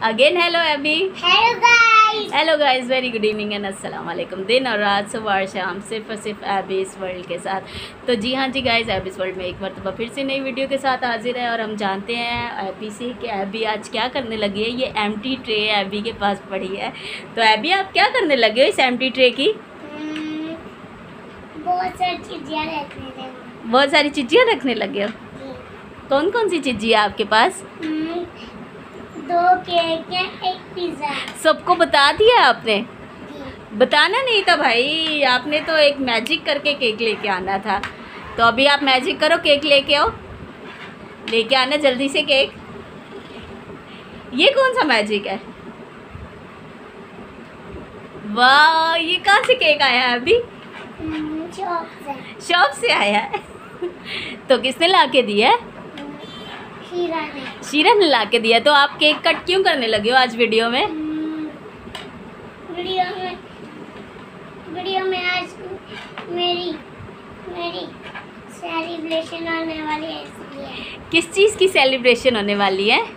Again hello अभी। Hello guys very good evening and अस्सलाम वालेकुम। दिन और रात, सुबह और शाम, सिर्फ और सिर्फ एबीस वर्ल्ड के साथ। तो जी हाँ जी गाइस, एबीस वर्ल्ड में एक मरतबा फिर से नई वीडियो के साथ हाजिर है। और हम जानते हैं एबी से कि एबी आज क्या करने लगी है। ये एम्प्टी ट्रे एबी के पास पड़ी है। तो एबी आप क्या करने लगे हो इस एम्प्टी ट्रे की? बहुत सारी चीज़ें रखने लगे हो। कौन कौन सी चीज़ें है आपके पास? 2 केक है, 1 पिज़्ज़ा। सबको बता दिया आपने? बताना नहीं था भाई, आपने तो एक मैजिक करके केक लेके आना था। तो अभी आप मैजिक करो, केक लेके आओ, लेके आना जल्दी से केक। ये कौन सा मैजिक है? वाह, ये कहाँ से केक आया है अभी? शॉप से आया है। तो किसने ला के दिया है? शीरा ने ला के दिया। तो आप केक कट क्यों करने लगे हो आज वीडियो में? वीडियो में आज मेरी सेलिब्रेशन होने वाली है, इसलिए। किस चीज़ की सेलिब्रेशन होने वाली है?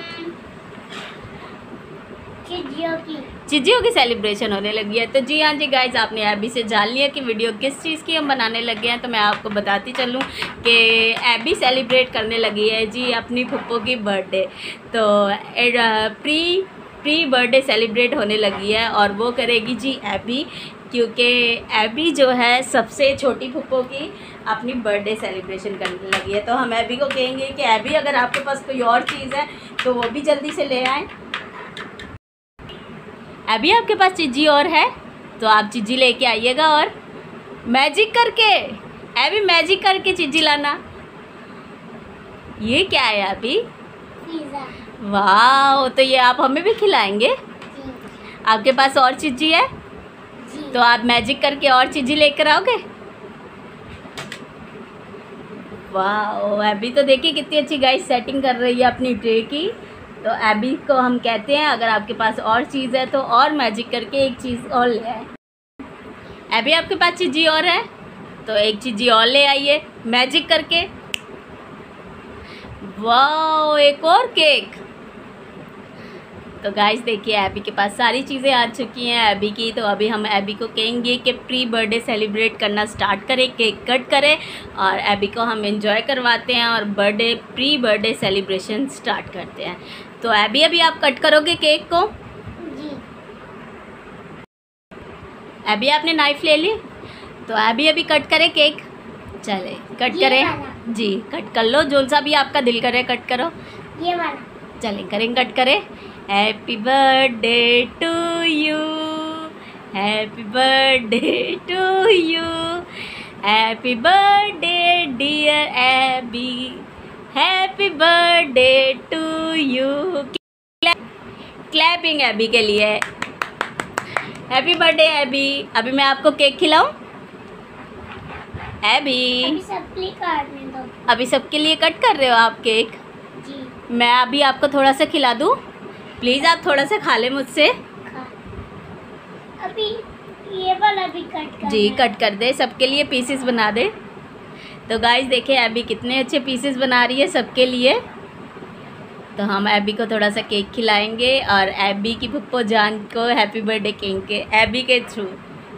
चीज़ों की सेलिब्रेशन होने लगी है। तो जी हाँ जी गाइज, आपने एबी से जान लिया कि वीडियो किस चीज़ की हम बनाने लगे हैं। तो मैं आपको बताती चलूँ कि एबी सेलिब्रेट करने लगी है जी अपनी फुप्पो की बर्थडे। तो प्री बर्थडे सेलिब्रेट होने लगी है और वो करेगी जी एबी, क्योंकि एबी जो है सबसे छोटी फुप्पो की अपनी बर्थडे सेलिब्रेशन करने लगी है। तो हम एबी को कहेंगे कि एबी अगर आपके पास कोई और चीज़ है तो वो भी जल्दी से ले आएँ। अभी आपके पास चीज़ी और है तो आप चीज़ी लेके आइएगा और मैजिक करके, अभी मैजिक करके चीज़ी लाना। ये क्या है अभी? पिज़्ज़ा। वाह, तो ये आप हमें भी खिलाएंगे? जी। आपके पास और चीज़ी है? जी। तो आप मैजिक करके और चीज़ी लेकर आओगे? वाह, अभी तो देखिए कितनी अच्छी गाइस सेटिंग कर रही है अपनी ट्रे की। तो एबी को हम कहते हैं अगर आपके पास और चीज़ है तो और मैजिक करके एक चीज़ और ले आए। एबी आपके पास चीज़ी और है तो एक चीज़ी और ले आइए मैजिक करके। वाह, एक और केक। तो गाइस देखिए एबी के पास सारी चीज़ें आ चुकी हैं एबी की। तो अभी हम एबी को कहेंगे कि प्री बर्थडे सेलिब्रेट करना स्टार्ट करें, केक कट करें और एबी को हम एंजॉय करवाते हैं और प्री बर्थडे सेलिब्रेशन स्टार्ट करते हैं। तो एबी अभी आप कट करोगे केक को? जी। एबी आपने नाइफ ले ली तो एबी अभी कट करे केक। चले कट करें जी, कट कर लो, जो सा भी आपका दिल करे कट करो। ये वाला चलें करें, कट करें। Happy birthday to you, happy birthday to you, happy birthday dear Abby, happy birthday to you. Clapping Abby के लिए। Happy birthday Abby. अभी मैं आपको केक खिलाऊं? एबी अभी सबके लिए कट कर रहे हो आप केक? जी। मैं अभी आपको थोड़ा सा खिला दूं? प्लीज़ आप थोड़ा सा खा ले मुझसे। अभी ये वाला भी कट कर जी, कट कर दे, सबके लिए पीसेस बना दे। तो गाइस देखिए एबी कितने अच्छे पीसेस बना रही है सबके लिए। तो हम एबी को थोड़ा सा केक खिलाएंगे और एबी की फुप्पो जान को हैप्पी बर्थडे कहेंगे एबी के through.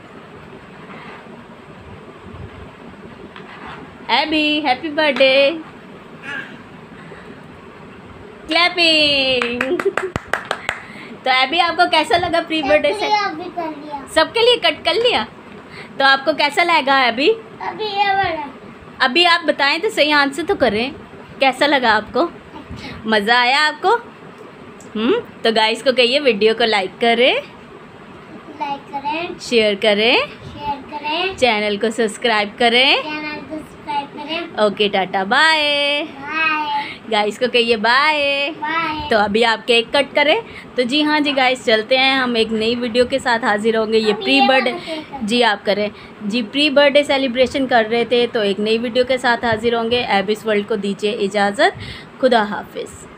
Abby happy birthday, clapping. तो एबी आपको कैसा लगा प्री बर्थडे से? सबके लिए कट कर लिया। तो आपको कैसा लगा एबी? अभी ये वाला। अभी आप बताएं तो सही, आंसर तो करें, कैसा लगा आपको? अच्छा। मज़ा आया आपको? तो गाइस को कहिए वीडियो को लाइक करें, शेयर करें, चैनल को सब्सक्राइब करें। Okay, tata bye. गाइस को कहिए बाय। तो अभी आप केक कट करें। तो जी हाँ जी गाइस, चलते हैं, हम एक नई वीडियो के साथ हाजिर होंगे। ये प्री बर्थडे जी आप करें जी, प्री बर्थडे सेलिब्रेशन कर रहे थे तो एक नई वीडियो के साथ हाजिर होंगे। एबीस वर्ल्ड को दीजिए इजाज़त। खुदा हाफिज़।